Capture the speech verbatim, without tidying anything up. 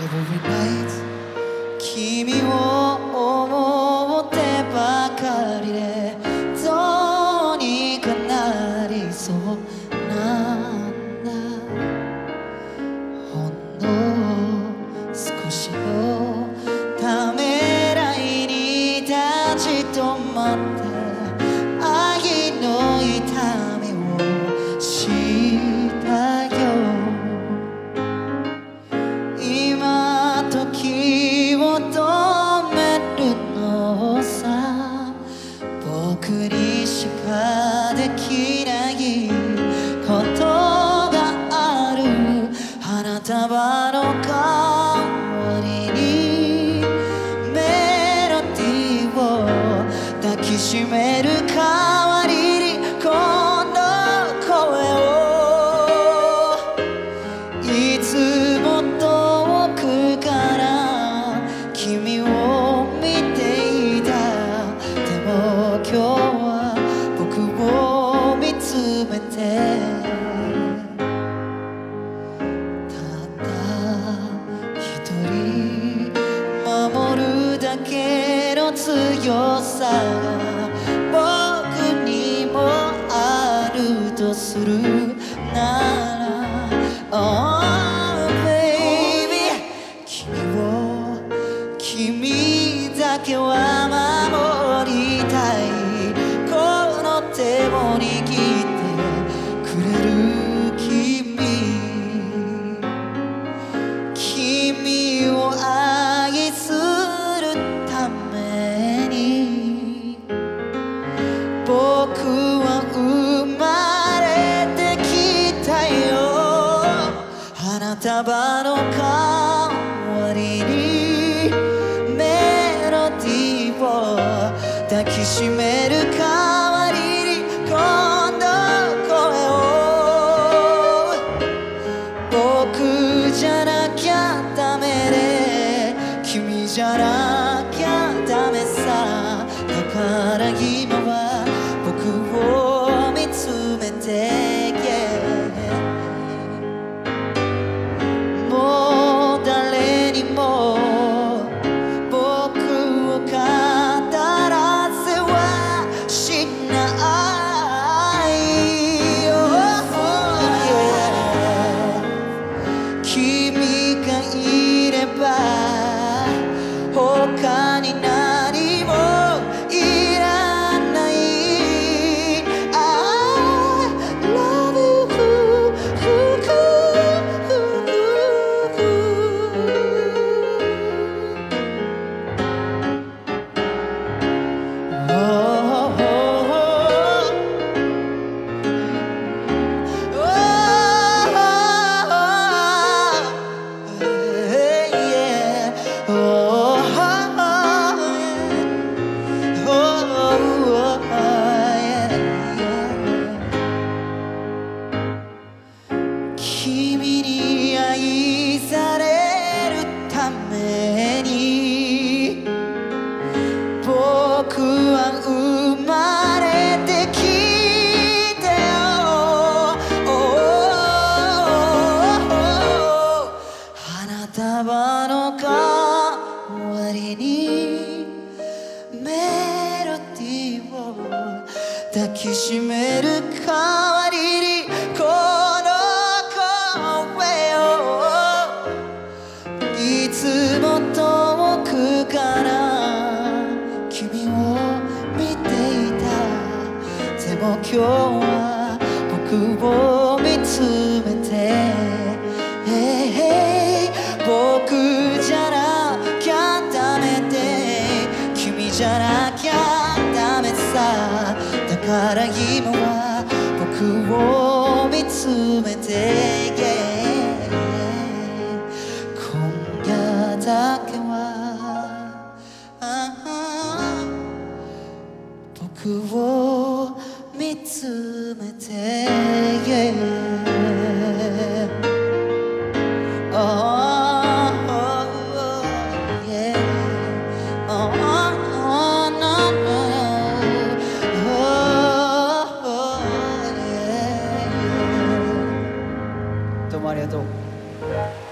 Every night 君を思ってばかりでどうにかなりそうなんだ。ほんの少しのためらいに立ち止まって愛の痛みを知ったよ。今時を止めるのさ、僕にしかできないことがある。花束の代わりにメロディーを抱きしめる代わりにこの声をいつも遠くから君を見ていた。でも今日は僕を見つめてただ一人守るだけの強さが僕にもあるとするなら、Oh baby 君を君だけは守りたい。この手を握ってくれる君、君を愛するために僕は生まれてきたよ。花束の代わりにメロディーを抱きしめる代わりにこの声を僕じゃなきゃダメで君じゃなきゃダメさ。だから今は僕を見つめて、yeah、もう誰にも僕を語らせはしないよ、yeah、君がいれば他に何もいらない。 I love you oh,君に愛されるために僕は生まれてきたよ、oh、花束の代わりにメロディーを抱きしめる代わりにこの声をいつも遠くから君を見ていた。でも今日は僕を見つめて、hey、僕じゃなきゃダメで君じゃなきゃダメさ。だから今は僕を見つめて、yeah、今夜だけは僕を見つめて、yeah、oh, yeah、oh, no, no、どうもありがとう。